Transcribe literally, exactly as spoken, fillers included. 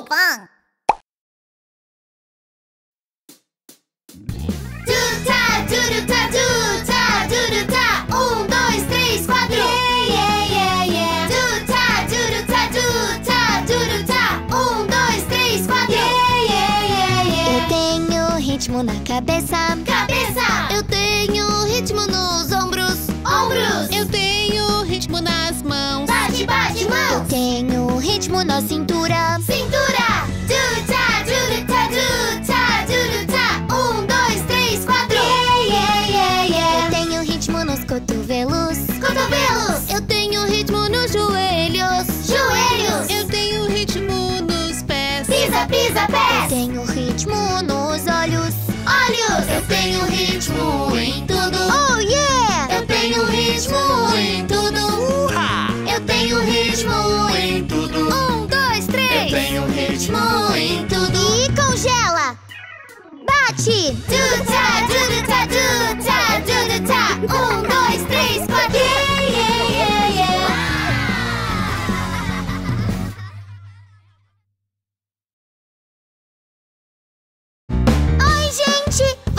funk. Tuta, turuta, tuta, turuta. Um, dois, três, quatro. Yeah, yeah, yeah, yeah. Tuta, turuta, tuta, turuta. Um, dois, três, quatro. Yeah, yeah, yeah, yeah. Eu tenho ritmo na cabeça. Cabeça. Eu tenho ritmo nos ombros. Ombros. Eu tenho ritmo nas mãos. Bate, bate, mãos. Tenho ritmo na cintura. Cintura. Tuta, turuta, tuta, turuta. Um, dois, três, quatro. Yeah, yeah, yeah, yeah. Eu tenho ritmo nos cotovelos. Cotovelos. Eu tenho ritmo nos joelhos. Joelhos. Eu tenho ritmo nos pés. Pisa, pisa, Eu pés. tenho ritmo nos olhos. Olhos. Eu tenho ritmo em tudo. Oh yeah! Eu tenho ritmo em tudo. Eu tenho ritmo em tudo. Um, dois, Eu três. tenho ritmo em tudo. E congela. Bate. Tuta, turuta, tuta, turuta. Um, dois, três, quatro. Yeah, yeah, yeah, yeah. Oi, gente!